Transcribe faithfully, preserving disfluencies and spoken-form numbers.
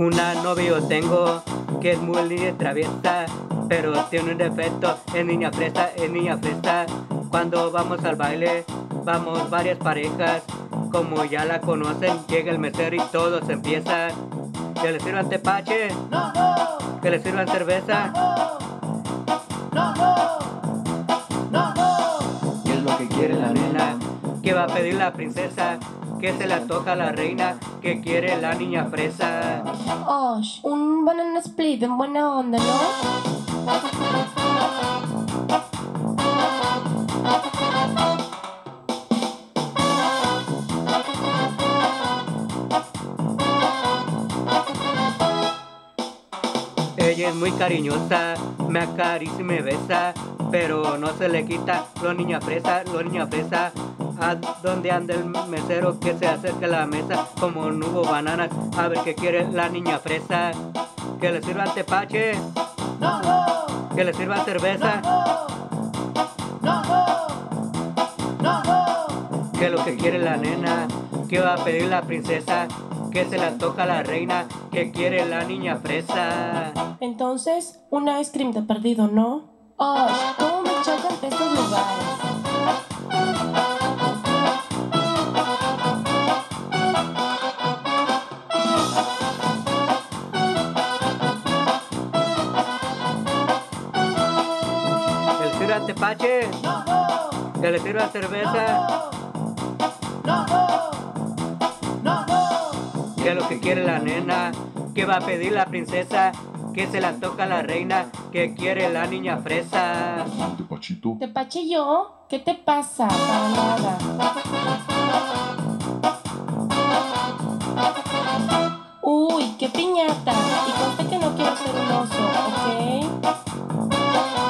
Una novia yo tengo que es muy linda y traviesa, pero tiene un defecto, es niña fresa, es niña fresa. Cuando vamos al baile, vamos varias parejas, como ya la conocen, llega el mesero y todo se empieza. Que le sirvan tepache, No, no, que le sirvan cerveza. no, no, no, no. ¿Qué es lo que quiere la nena? ¿Qué va a pedir la princesa? ¿Qué se le antoja a la reina? ¿Qué quiere la niña fresa? Osh, un banana split en buena onda, ¿no? Ella es muy cariñosa, me acaricia y me besa, pero no se le quita lo niña fresa, lo niña fresa. ¿A dónde anda el mesero que se acerca a la mesa? Como no hubo bananas, a ver qué quiere la niña fresa. Que le sirvan tepache, No, no, que le sirvan cerveza. no, no, no, no. ¿Qué es lo que quiere la nena? ¿Qué va a pedir la princesa? ¿Qué se le antoja a la reina? ¿Qué quiere la niña fresa? Entonces, un ice cream de perdido, ¿no? Osh, ¿cómo me chocan estos lugares? Que le sirva tepache, No, no, que le sirva cerveza. no, no, no, no. ¿Qué es lo que quiere la nena? ¿Qué va a pedir la princesa? ¿Qué se le antoja a la reina? ¿Qué quiere la niña fresa? Un tepachito. ¿Te paché yo? ¿Qué te pasa? Para nada. Uy, qué piñata. Y conté que no quiero ser un oso, ¿ok?